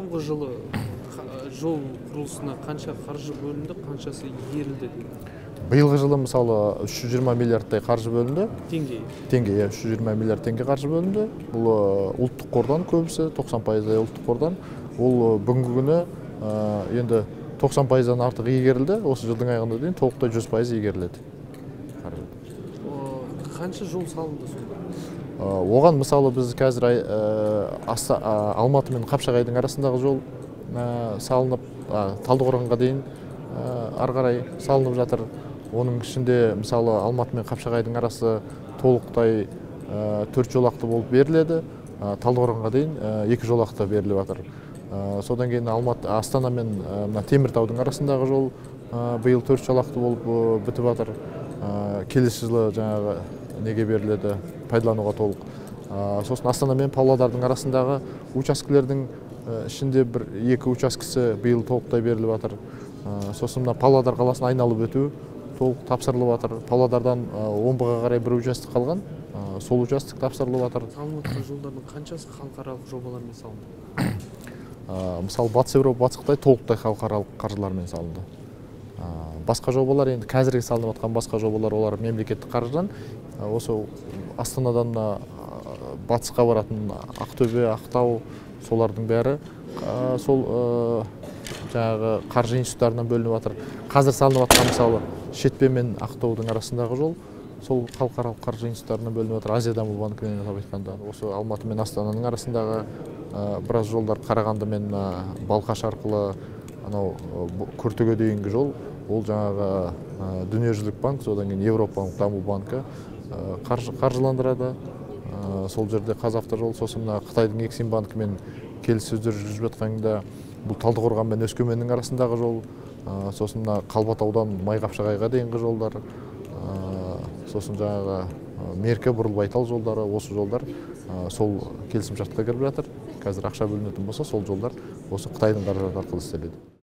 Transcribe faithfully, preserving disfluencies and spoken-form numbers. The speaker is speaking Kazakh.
соңғы жылы жол құрылысына қанша қаржы бөлінді, қаншасы игерілді дейді? Биылғы жылы мысалы үш жүз жиырма миллиардтай қаржы бөлінді. Теңге. Теңге, иә, үш жүз жиырма миллиард теңге қаржы бөлінді. Бұл ұлттық қордан көбісі, тоқсан пайыздай ұлттық қордан. Ол бүгінгі күні енді тоқсан пайыздан артық игерілді. Осы жылдың аяғына дейін толықтай жүз пайыз игеріледі. Қанша жол салынды сонда? Оған мысалы біз қазір Алматы мен Қапшағайдың арасындағы жол салынып, Талдықорғанға дейін ары қарай салынып жатыр. Оның ішінде мысалы Алматы мен Қапшағайдың арасы толықтай төрт жолақты болып беріледі. Талдықорғанға дейін екі жолақты беріліп жатыр. Содан кейін Алматы, Астана мен Теміртаудың арасындағы жол биыл төрт жолақты болып бітіп жатыр. Келесі жылы жаңағы неге беріледі, пайдалануға толық. Сосын Астана мен Павлодардың арасындағы учаскелердің ішінде бір екі учаскесі биыл толықтай беріліп жатыр. Сосын Павлодар қаласын айналып өту толық тапсырылып жатыр. Павлодардан Омбыға қарай бір участок қалған, сол участок тапсырылып жатыр. Салынып жатқан жолдардың қаншасы халықаралық жобалармен салынды? Мысалы Батыс Еуропа, Батыс Қытай толықтай халықаралық қаржылармен салынды. Басқа жобалар, енді қазіргі салынып жатқан басқа жобалар, олар мемлекеттік қаржыдан. Осы Астанадан батысқа баратын Ақтөбе, Ақтау, солардың бәрі сол жаңағы қаржы институттарынан бөлініп жатыр. Қазір салынып жатқан мысалы Шетпе мен Ақтаудың арасындағы жол сол халықаралық қаржы институттарынан бөлініп жатыр. Азия даму банкінен атап айтқанда. Осы Алматы мен Астананың арасындағы біраз жолдар, Қарағанды мен Балқаш арқылы анау Күртіге дейінгі жол, ол жаңағы дүниежүзілік банк, содан кейін Еуропалық даму банкі қаржыландырады. Сол жерде Қазавтожол, сосын Қытайдың Ексим банкімен келіссөздер жүргізіп жатқанда бұл Талдықорған мен Өскеменнің арасындағы жол, сосын Қалбатаудан Майқапшағайға дейінгі жолдар, сосын жаңағы Меркі, Бұрылбайтал жолдары, осы жолдар сол келісімшартқа кіріп жатыр. Қазір ақша бөлінетін болса, сол жолдар осы Қытайдың қаражаты арқылы істеледі.